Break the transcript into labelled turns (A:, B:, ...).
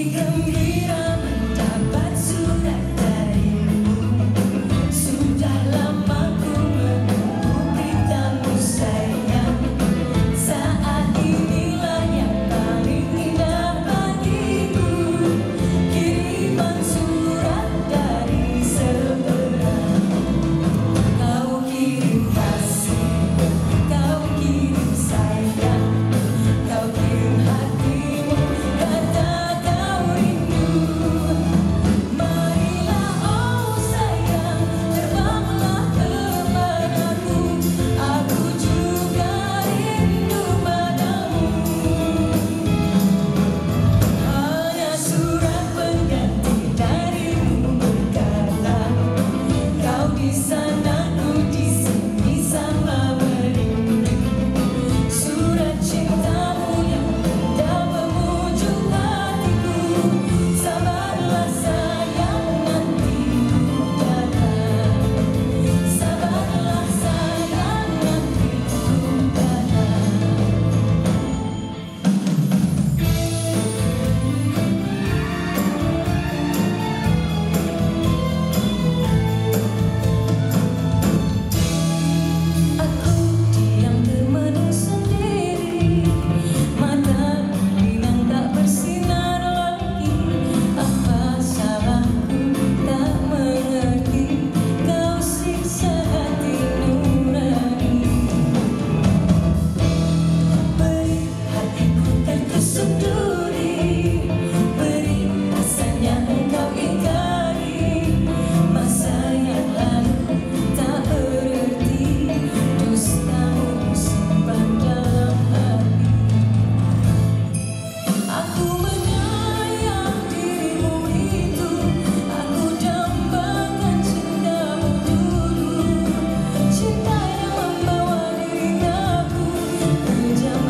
A: gembira mendapat surat darimu. Sudah lama ku menunggu beritamu sayang. Saat inilah yang paling indah bagiku. Kiriman surat dari seberang. Kau kirim kasih, kau kirim sayang, kau kirim hatimu, kata kau rindu. Marilah oh sayang, terbanglah kemanaku, aku juga rindu padamu. Hanya surat pengganti darimu berkata, kau di sana, ku di sini sama merindu. Surat cintamu yang hendak memujuk hatiku. Sabarlah sayang, nanti ku datang. Sabarlah sayang, nanti ku datang. Aku diam termenung sendiri, mata bilang tak bersinar lagi. Apa salahku tak mengerti, kau siksa hati nurani. Beri hatiku tertusuk duri, beri rasanya engkau ingkari. Masa yang lalu tak berarti, dustamu simpan dalam hati. Aku menyayang dirimu itu, aku dambakan cintamu dulu. Cinta yang membawa diri aku ke jauh